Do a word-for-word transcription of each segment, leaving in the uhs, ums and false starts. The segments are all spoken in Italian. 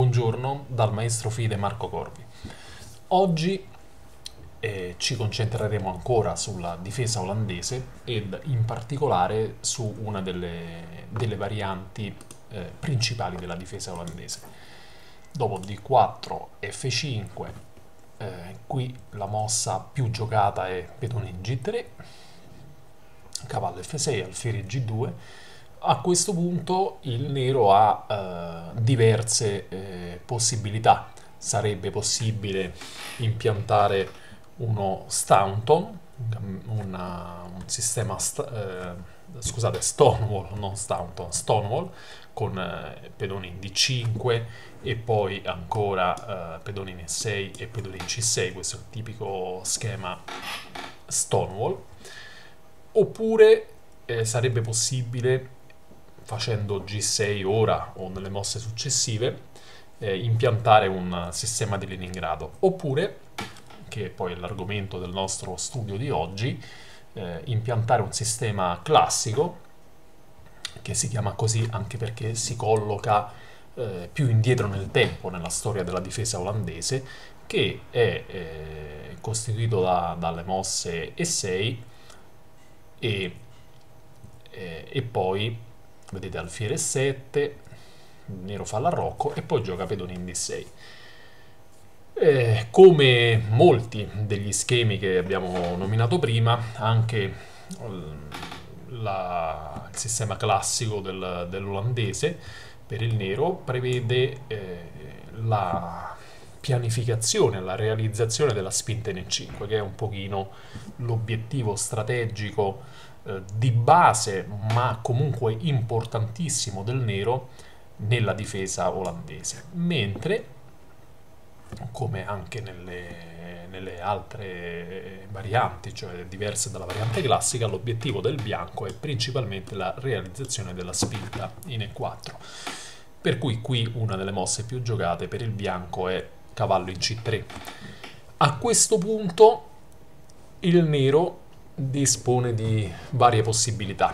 Buongiorno dal maestro Fide Marco Corvi. Oggi eh, ci concentreremo ancora sulla difesa olandese ed in particolare su una delle, delle varianti eh, principali della difesa olandese. Dopo D quattro, F cinque, eh, qui la mossa più giocata è pedone in G tre, cavallo F sei, alfiere G due. A questo punto il nero ha eh, diverse eh, possibilità. Sarebbe possibile impiantare uno Staunton, una, un sistema, sta, eh, scusate, Stonewall, non Staunton, Stonewall, con eh, pedoni in D cinque e poi ancora eh, pedoni in E sei e pedoni in C sei, questo è il tipico schema Stonewall. Oppure eh, sarebbe possibile, facendo G sei ora o nelle mosse successive, eh, impiantare un sistema di Leningrado. Oppure, che è poi l'argomento del nostro studio di oggi, eh, impiantare un sistema classico, che si chiama così anche perché si colloca eh, più indietro nel tempo nella storia della difesa olandese, che è eh, costituito da, dalle mosse E sei e, eh, e poi vedete alfiere sette, il nero fa l'arrocco e poi gioca pedone in D sei. Eh, come molti degli schemi che abbiamo nominato prima, anche la, il sistema classico del, dell'olandese per il nero prevede eh, la pianificazione, la realizzazione della spinta in E cinque, che è un pochino l'obiettivo strategico di base, ma comunque importantissimo del nero nella difesa olandese. Mentre, come anche nelle, nelle altre varianti, cioè diverse dalla variante classica, l'obiettivo del bianco è principalmente la realizzazione della spinta in E quattro. Per cui qui una delle mosse più giocate per il bianco è cavallo in C tre. A questo punto il nero dispone di varie possibilità.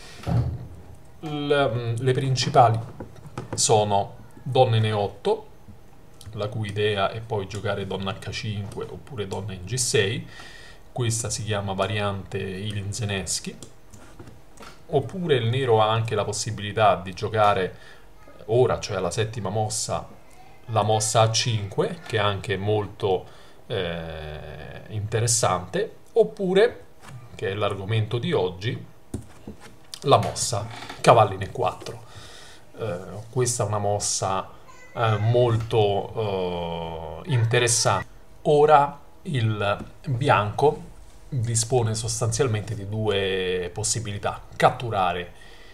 Le, le principali sono donna in E otto, la cui idea è poi giocare donna H cinque oppure donna in G sei, questa si chiama variante Ilinzeneschi. Oppure il nero ha anche la possibilità di giocare ora, cioè alla settima mossa, la mossa A cinque, che è anche molto eh, interessante, oppure, che è l'argomento di oggi, la mossa cavallo in E quattro. Eh, questa è una mossa eh, molto eh, interessante. Ora il bianco dispone sostanzialmente di due possibilità: catturare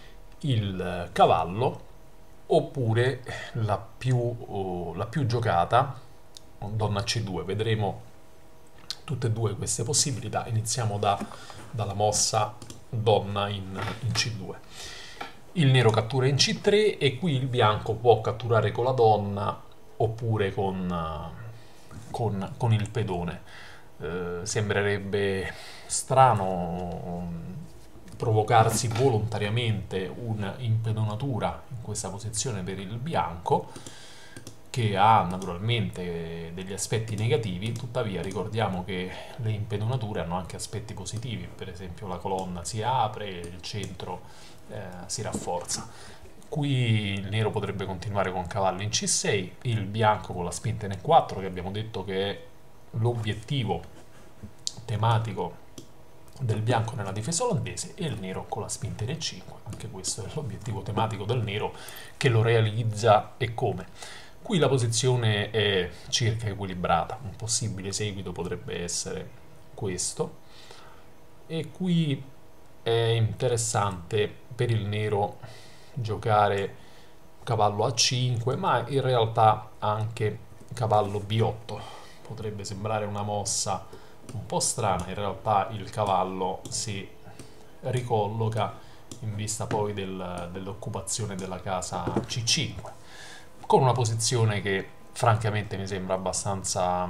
il cavallo oppure la più, uh, la più giocata, donna C due. Vedremo tutte e due queste possibilità. Iniziamo da, dalla mossa donna in, in C due. Il nero cattura in C tre e qui il bianco può catturare con la donna oppure con, con, con il pedone. Eh, sembrerebbe strano provocarsi volontariamente un'impedonatura in questa posizione per il bianco, che ha naturalmente degli aspetti negativi. Tuttavia ricordiamo che le impedonature hanno anche aspetti positivi, per esempio la colonna si apre, il centro eh, si rafforza. Qui il nero potrebbe continuare con cavallo in C sei, il bianco con la spinta in E quattro, che abbiamo detto che è l'obiettivo tematico del bianco nella difesa olandese, e il nero con la spinta in E cinque, anche questo è l'obiettivo tematico del nero, che lo realizza e come. Qui la posizione è circa equilibrata, un possibile seguito potrebbe essere questo, e qui è interessante per il nero giocare cavallo A cinque, ma in realtà anche cavallo B otto. Potrebbe sembrare una mossa un po' strana, in realtà il cavallo si ricolloca in vista poi del, dell'occupazione della casa C cinque, con una posizione che francamente mi sembra abbastanza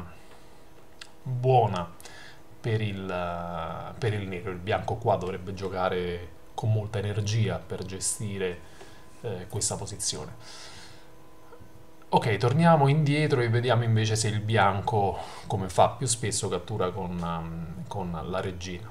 buona per il, per il nero. Il bianco qua dovrebbe giocare con molta energia per gestire eh, questa posizione. Ok, torniamo indietro e vediamo invece se il bianco, come fa più spesso, cattura con, um, con la regina.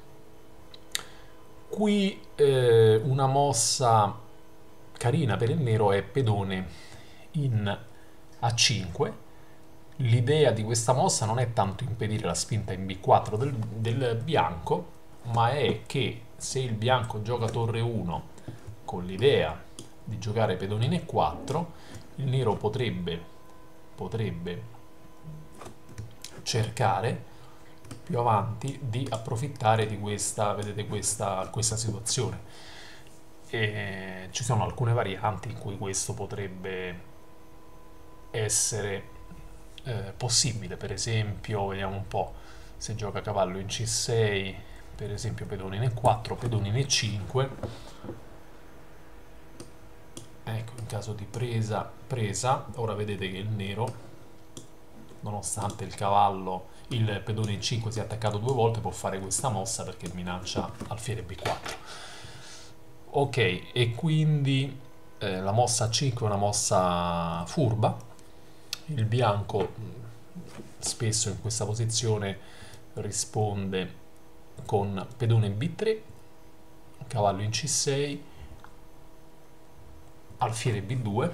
Qui eh, una mossa carina per il nero è pedone in A cinque. L'idea di questa mossa non è tanto impedire la spinta in B quattro del, del bianco, ma è che se il bianco gioca torre uno con l'idea di giocare pedone in E quattro, il nero potrebbe, potrebbe cercare più avanti di approfittare di questa, vedete, questa, questa situazione. E ci sono alcune varianti in cui questo potrebbe essere eh, possibile. Per esempio, vediamo un po', se gioca cavallo in C sei, per esempio pedone in E quattro, pedone in E cinque. Ecco, in caso di presa, presa, ora vedete che il nero, nonostante il cavallo, il pedone in cinque sia attaccato due volte, può fare questa mossa perché minaccia alfiere B quattro. Ok, e quindi eh, la mossa A cinque è una mossa furba. Il bianco spesso in questa posizione risponde con pedone in B tre, cavallo in C sei, alfiere B due,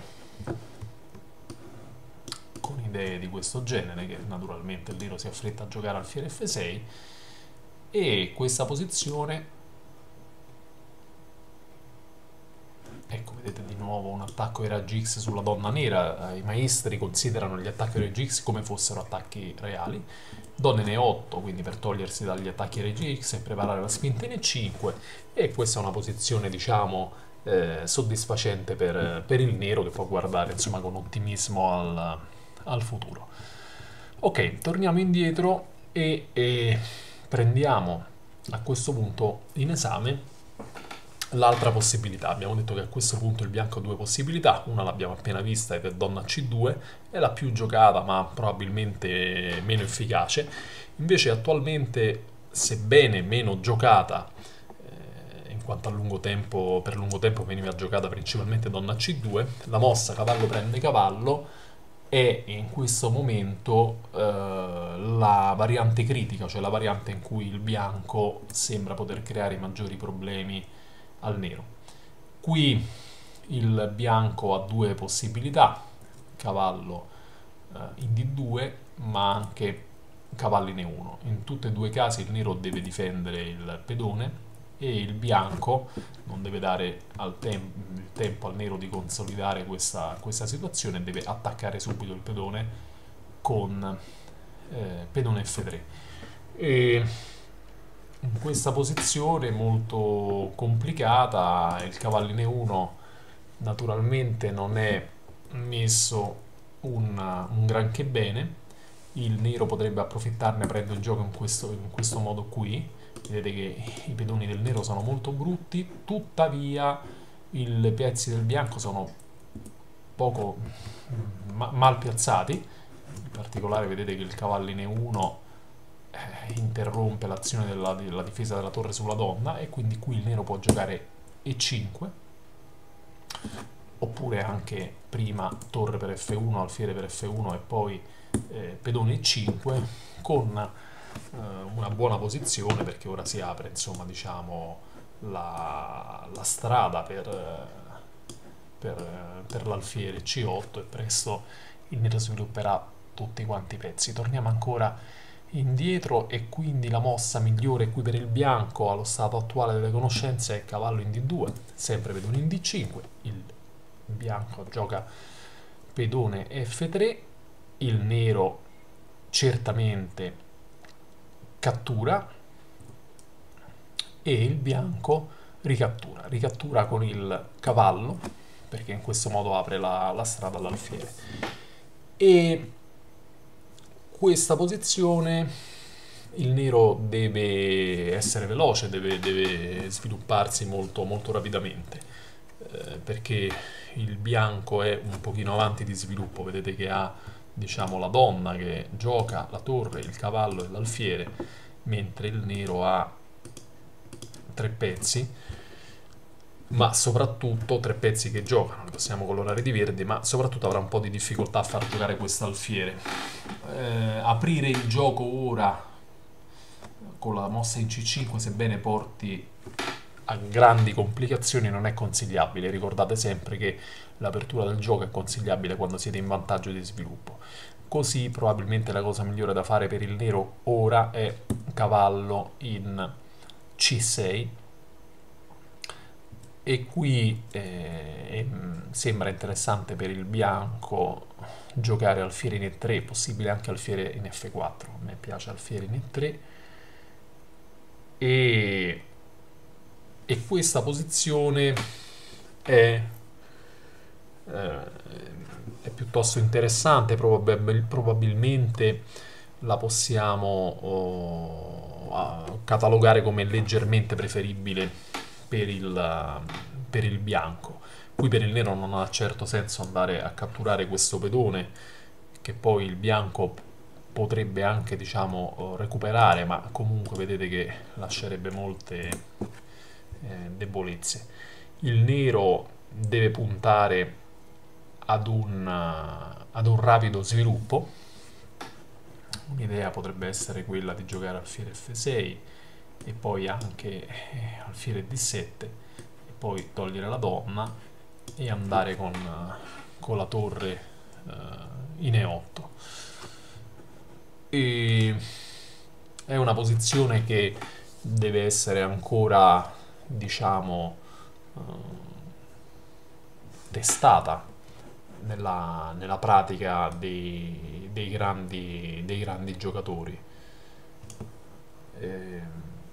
con idee di questo genere, che naturalmente il nero si affretta a giocare alfiere F sei, e questa posizione, ecco, vedete di nuovo un attacco ai raggi X sulla donna nera. I maestri considerano gli attacchi ai raggi X come fossero attacchi reali. Donna in E otto, quindi per togliersi dagli attacchi ai raggi X e preparare la spinta in E cinque, e questa è una posizione, diciamo, eh, soddisfacente per, per il nero, che può guardare, insomma, con ottimismo al, al futuro. Ok, torniamo indietro e, e prendiamo a questo punto in esame l'altra possibilità. Abbiamo detto che a questo punto il bianco ha due possibilità, una l'abbiamo appena vista ed è donna C due, è la più giocata ma probabilmente meno efficace. Invece attualmente, sebbene meno giocata, eh, in quanto a lungo tempo, per lungo tempo veniva giocata principalmente donna C due, la mossa cavallo prende cavallo è in questo momento eh, la variante critica, cioè la variante in cui il bianco sembra poter creare i maggiori problemi al nero. Qui il bianco ha due possibilità: cavallo eh, in D due, ma anche cavallo in E uno. In tutti e due i casi il nero deve difendere il pedone e il bianco non deve dare al tem- il tempo al nero di consolidare questa, questa situazione, deve attaccare subito il pedone con eh, pedone F tre. E in questa posizione molto complicata il cavallo in E uno naturalmente non è messo un, un granché bene. Il nero potrebbe approfittarne, prendendo il gioco in questo, in questo modo qui. Vedete che i pedoni del nero sono molto brutti, tuttavia i pezzi del bianco sono poco ma- mal piazzati. In particolare vedete che il cavallo in E uno eh, interrompe l'azione della, della difesa della torre sulla donna, e quindi qui il nero può giocare E cinque, oppure anche prima torre per F uno, alfiere per F uno e poi eh, pedone E cinque, con eh, una buona posizione, perché ora si apre, insomma, diciamo, la, la strada per, eh, per, eh, per l'alfiere C otto, e presto il nero svilupperà tutti quanti i pezzi. Torniamo ancora indietro, e quindi la mossa migliore qui per il bianco allo stato attuale delle conoscenze è cavallo in D due, sempre pedone in D cinque, il bianco gioca pedone F tre, il nero certamente cattura e il bianco ricattura, ricattura con il cavallo, perché in questo modo apre la, la strada all'alfiere. E questa posizione il nero deve essere veloce, deve, deve svilupparsi molto, molto rapidamente, eh, perché il bianco è un pochino avanti di sviluppo. Vedete che ha, diciamo, la donna che gioca la torre, il cavallo e l'alfiere, mentre il nero ha tre pezzi. ma soprattutto tre pezzi che giocano, li possiamo colorare di verde, ma soprattutto avrà un po' di difficoltà a far giocare questo alfiere. Eh, aprire il gioco ora con la mossa in C cinque, sebbene porti a grandi complicazioni, non è consigliabile. Ricordate sempre che l'apertura del gioco è consigliabile quando siete in vantaggio di sviluppo. Così probabilmente la cosa migliore da fare per il nero ora è cavallo in C sei, e qui eh, eh, sembra interessante per il bianco giocare alfiere in E tre, possibile anche alfiere in F quattro. A me piace alfiere in E tre, e, e questa posizione è, eh, è piuttosto interessante. Probab- probabilmente la possiamo oh, catalogare come leggermente preferibile per il, per il bianco. Qui per il nero non ha certo senso andare a catturare questo pedone, che poi il bianco potrebbe anche, diciamo, recuperare, ma comunque vedete che lascerebbe molte eh, debolezze. Il nero deve puntare ad un, ad un rapido sviluppo. Un'idea potrebbe essere quella di giocare alfiere F sei e poi anche eh, alfiere D sette, e poi togliere la donna e andare con, con la torre eh, in E otto. E è una posizione che deve essere ancora, diciamo, eh, testata nella, nella pratica dei, dei grandi, dei grandi giocatori. Eh,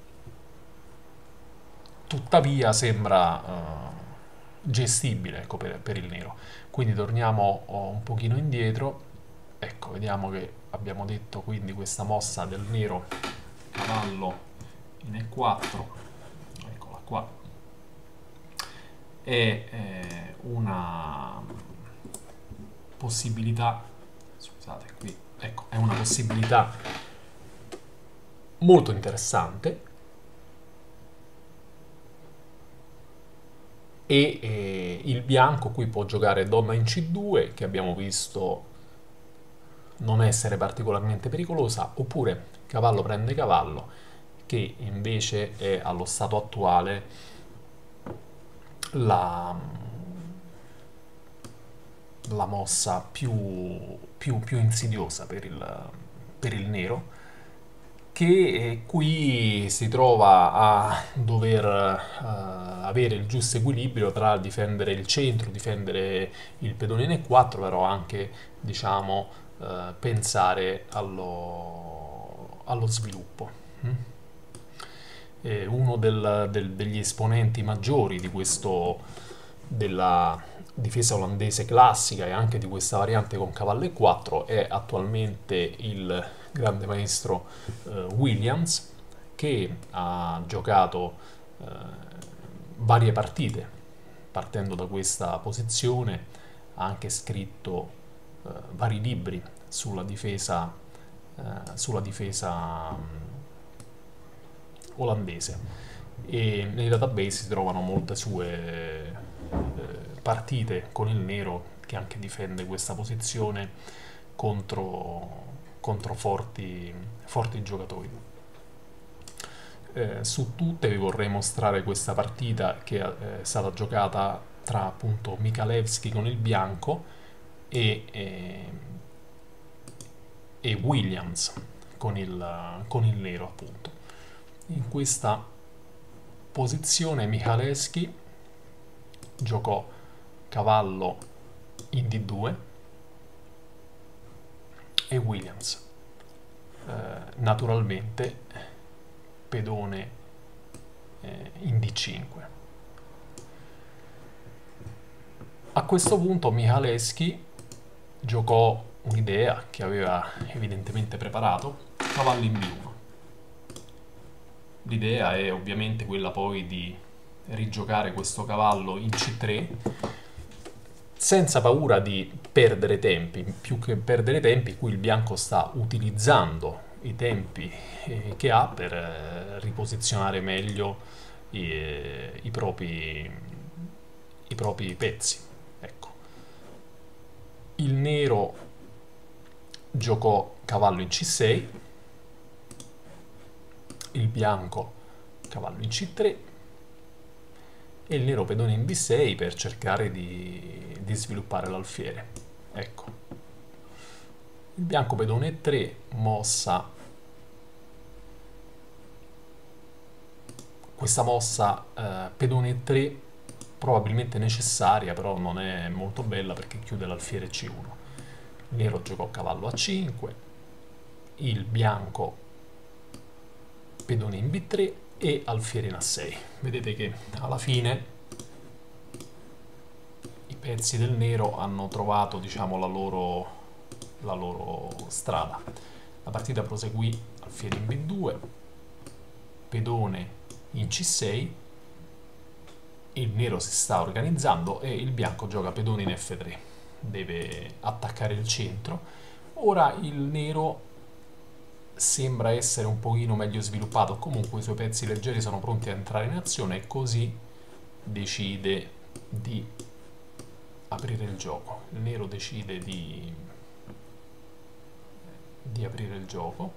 tuttavia sembra eh, gestibile, ecco, per, per il nero. Quindi torniamo oh, un pochino indietro. Ecco, vediamo che abbiamo detto quindi questa mossa del nero, cavallo in E quattro, eccola qua, è eh, una possibilità, scusate qui, ecco, è una possibilità molto interessante, e eh, il bianco qui può giocare donna in C due, che abbiamo visto non essere particolarmente pericolosa, oppure cavallo prende cavallo, che invece è allo stato attuale la, la mossa più, più, più insidiosa per il, per il nero, che qui si trova a dover uh, avere il giusto equilibrio tra difendere il centro, difendere il pedone in E quattro, però anche, diciamo, uh, pensare allo, allo sviluppo. Mm? E uno del, del, degli esponenti maggiori di questo, della difesa olandese classica e anche di questa variante con cavallo E quattro è attualmente il grande maestro eh, Williams, che ha giocato eh, varie partite partendo da questa posizione, ha anche scritto eh, vari libri sulla difesa, eh, sulla difesa um, olandese, e nei database si trovano molte sue eh, partite con il nero, che anche difende questa posizione contro, contro forti, forti giocatori. Eh, su tutte vi vorrei mostrare questa partita che è stata giocata tra appunto Michalewski con il bianco e, e, e Williams con il, con il nero, appunto. In questa posizione Michalewski giocò cavallo in D due e Williams eh, naturalmente pedone eh, in D cinque. A questo punto Michalewski giocò un'idea che aveva evidentemente preparato, cavallo in B uno. L'idea è ovviamente quella poi di rigiocare questo cavallo in C tre senza paura di perdere tempi. Più che perdere tempi, qui il bianco sta utilizzando i tempi eh, che ha per eh, riposizionare meglio i, i, propri, i propri pezzi. Ecco. Il nero giocò cavallo in C sei, il bianco cavallo in C tre e il nero pedone in B sei per cercare di, di sviluppare l'alfiere. Ecco. Il bianco pedone E tre, mossa. Questa mossa eh, pedone E tre probabilmente necessaria, però non è molto bella perché chiude l'alfiere C uno. Il nero giocò cavallo A cinque, il bianco pedone in B tre e alfiere in A sei. Vedete che alla fine i pezzi del nero hanno trovato, diciamo, la loro, la loro strada. La partita proseguì alfiere in B due, pedone in C sei, il nero si sta organizzando e il bianco gioca pedone in F tre, deve attaccare il centro. Ora il nero sembra essere un pochino meglio sviluppato, comunque i suoi pezzi leggeri sono pronti a entrare in azione e così decide di aprire il gioco. Il nero decide di, di aprire il gioco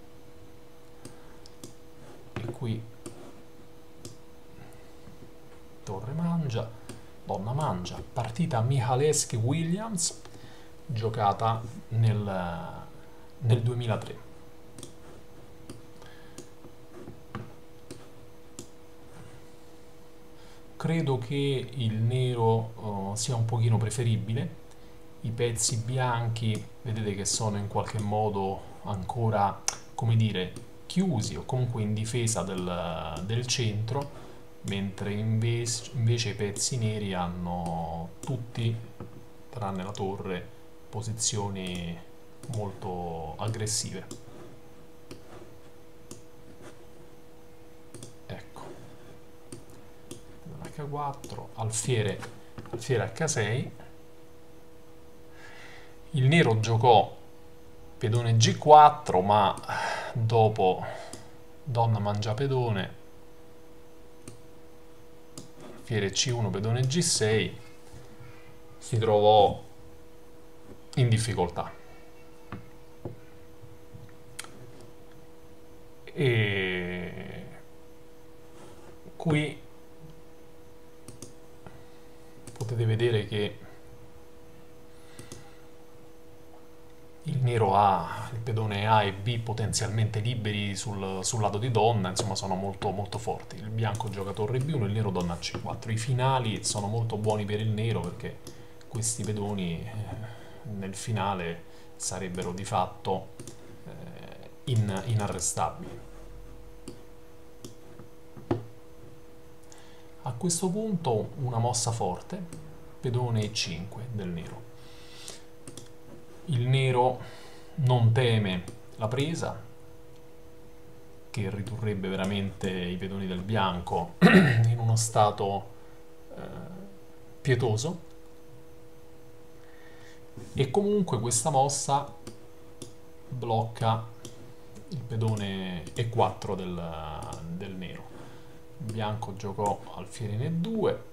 e qui torre mangia, donna mangia, partita Michalewski-Williams giocata nel, nel duemilatré. Credo che il nero uh, sia un pochino preferibile. I pezzi bianchi vedete che sono in qualche modo ancora, come dire, chiusi o comunque in difesa del, del centro, mentre invece, invece i pezzi neri hanno tutti, tranne la torre, posizioni molto aggressive. Ecco, H quattro, alfiere, alfiere H sei, il nero giocò pedone G quattro, ma dopo donna mangia pedone, alfiere C uno, pedone G sei, si trovò in difficoltà. E qui potete vedere che il nero ha il pedone A e B potenzialmente liberi sul, sul lato di donna, insomma sono molto, molto forti. Il bianco gioca torre B uno, il nero donna C quattro. I finali sono molto buoni per il nero perché questi pedoni eh, nel finale sarebbero di fatto eh, in, inarrestabili. A questo punto una mossa forte, pedone E cinque del nero. Il nero non teme la presa, che ridurrebbe veramente i pedoni del bianco in uno stato eh, pietoso, e comunque questa mossa blocca il pedone E quattro del, del nero. Il bianco giocò alfiere in E due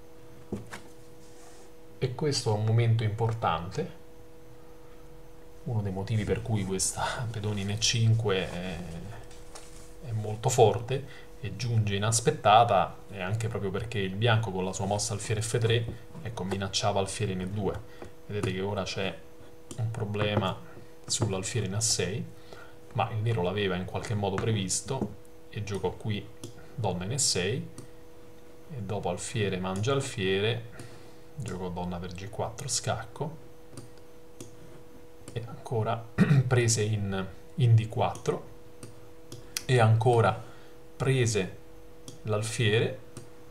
e questo è un momento importante, uno dei motivi per cui questa pedone in E cinque è, è molto forte e giunge inaspettata, e anche proprio perché il bianco con la sua mossa alfiere F tre, ecco, minacciava alfiere in E due. Vedete che ora c'è un problema sull'alfiere in A sei, ma il nero l'aveva in qualche modo previsto e giocò qui donna in E sei, e dopo alfiere mangia alfiere giocò donna per G quattro, scacco, e ancora prese in, in D quattro, e ancora prese l'alfiere,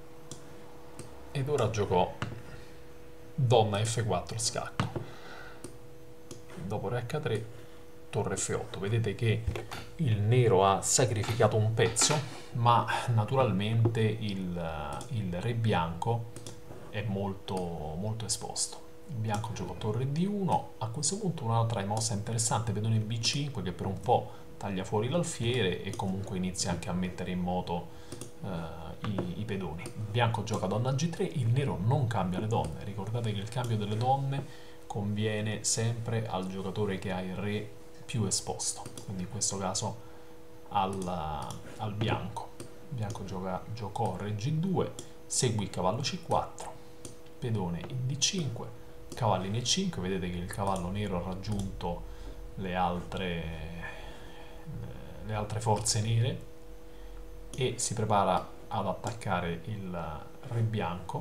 ed ora giocò donna F quattro, scacco. Dopo re H tre, torre F otto. Vedete che il nero ha sacrificato un pezzo, ma naturalmente il, il re bianco è molto, molto esposto. Il bianco gioca torre D uno. A questo punto un'altra mossa interessante, pedone B cinque, che per un po' taglia fuori l'alfiere e comunque inizia anche a mettere in moto eh, i, i pedoni. Il bianco gioca donna G tre, il nero non cambia le donne. Ricordate che il cambio delle donne conviene sempre al giocatore che ha il re più esposto, quindi in questo caso al, al bianco. Il bianco gioca, giocò re G due, segui il cavallo C quattro, pedone in D cinque, cavallo in E cinque. Vedete che il cavallo nero ha raggiunto le altre, le altre forze nere e si prepara ad attaccare il re bianco.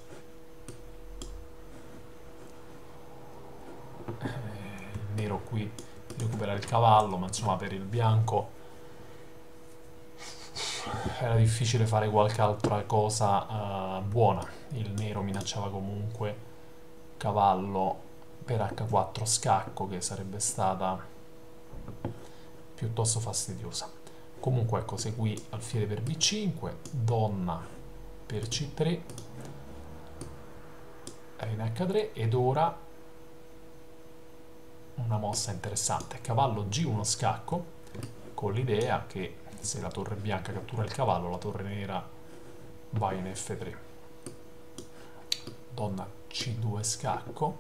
Il nero qui recupera il cavallo, ma insomma per il bianco era difficile fare qualche altra cosa uh, buona. Il nero minacciava comunque cavallo per H quattro scacco, che sarebbe stata piuttosto fastidiosa. Comunque ecco, seguì alfiere per B cinque, donna per C tre, re in H tre, ed ora una mossa interessante, cavallo G uno scacco, con l'idea che se la torre bianca cattura il cavallo, la torre nera va in F tre. Donna C due scacco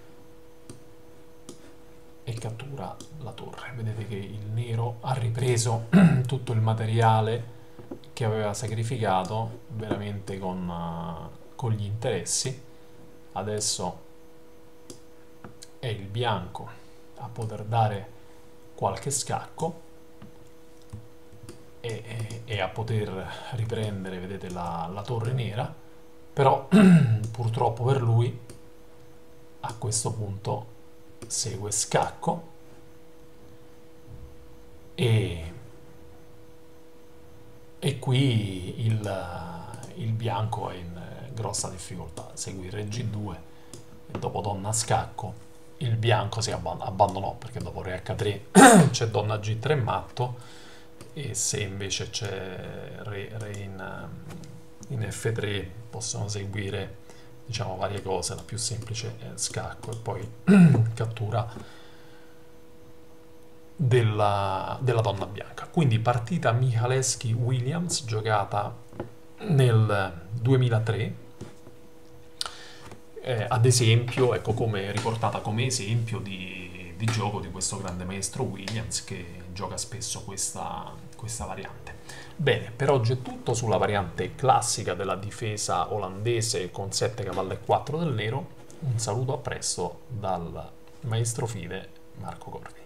e cattura la torre. Vedete che il nero ha ripreso tutto il materiale che aveva sacrificato veramente con, uh, con gli interessi. Adesso è il bianco a poter dare qualche scacco e, e, e a poter riprendere, vedete, la, la torre nera, però purtroppo per lui a questo punto segue scacco e, e qui il, il bianco è in grossa difficoltà. Seguì re G due e dopo donna scacco il bianco si abband- abbandonò, perché dopo re H tre c'è donna G tre matto, e se invece c'è re, re in, in F tre possono seguire, diciamo, varie cose. La più semplice è scacco e poi cattura della, della donna bianca. Quindi partita Michalewski-Williams giocata nel duemilatré. Eh, ad esempio, ecco, come riportata come esempio di, di gioco di questo grande maestro Williams, che gioca spesso questa, questa variante. Bene, per oggi è tutto sulla variante classica della difesa olandese con sette cavallo e quattro del nero. Un saluto, a presto dal maestro fide Marco Corvi.